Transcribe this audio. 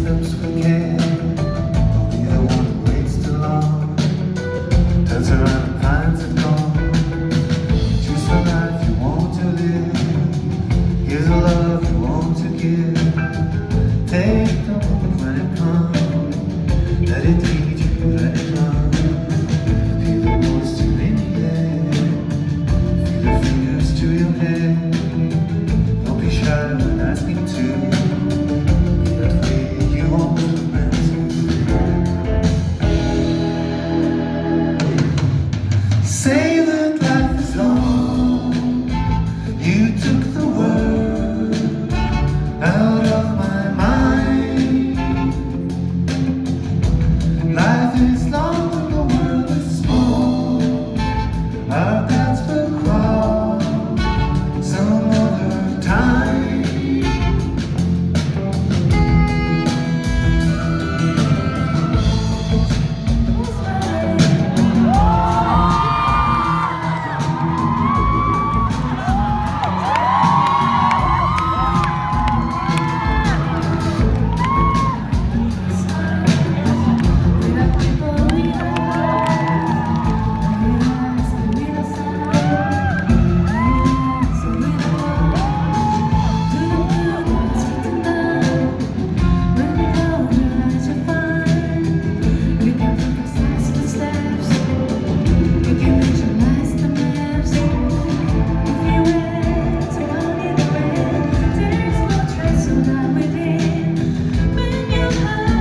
steps with care. Don't be the one who waits too long. Turns around and finds it gone. Choose the life you want to live. Here's the love you want to give. Take the moment when it comes. Let it lead you, let it run. Feel the moisture in the air. Feel the fingers to your hair. Don't be shy when asking to. Be that way you always were meant to. Say that life is long. You took the word out of my mind. Life is long and the world is small. Our paths will cross some other time. When you